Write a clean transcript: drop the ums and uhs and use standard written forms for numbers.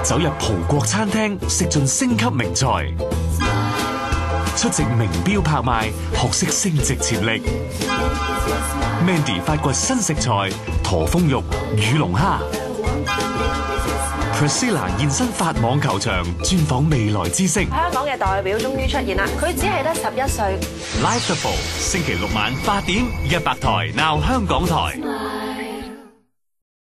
走入葡國餐廳，食盡星級名菜，出席名錶拍賣，學識升值潛力。Mandy 發掘新食材，駝峰肉、與龍蝦。Priscilla 現身法網球場，專訪未來知識。 香港嘅代表終於出現啦，佢只係得11歲。 Live Double 星期六晚8點100台 Now 香港台。